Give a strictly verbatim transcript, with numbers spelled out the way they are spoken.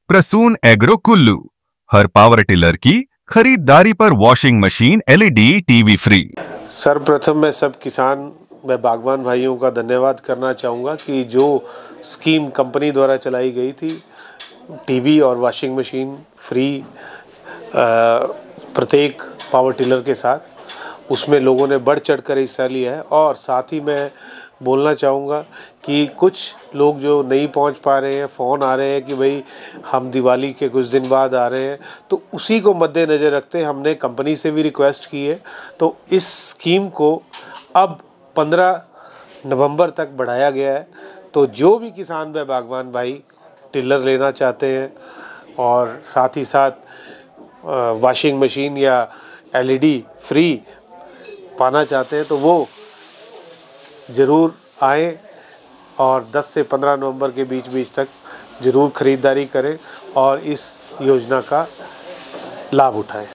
Prasoon agro Kullu, हर power tiller की खरीदारी पर washing machine, LED TV free. सर्वप्रथम मैं सब किसान व बागवान भाइयों का धन्यवाद करना चाहूँगा कि जो स्कीम कंपनी द्वारा चलाई गई थी, टीवी और वॉशिंग मशीन फ्री प्रत्येक पावर टिलर के साथ, उसमें लोगों ने बढ़ चढ़ कर हिस्सा लिया है। और साथ ही मैं बोलना चाहूँगा कि कुछ लोग जो नहीं पहुँच पा रहे हैं, फ़ोन आ रहे हैं कि भाई हम दिवाली के कुछ दिन बाद आ रहे हैं, तो उसी को मद्देनज़र रखते हमने कंपनी से भी रिक्वेस्ट की है। तो इस स्कीम को अब पंद्रह नवंबर तक बढ़ाया गया है। तो जो भी किसान व बागवान भाई टिलर लेना चाहते हैं और साथ ही साथ वॉशिंग मशीन या एलईडी फ्री पाना चाहते हैं, तो वो ज़रूर आएँ और दस से पंद्रह नवंबर के बीच बीच तक ज़रूर ख़रीदारी करें और इस योजना का लाभ उठाएं।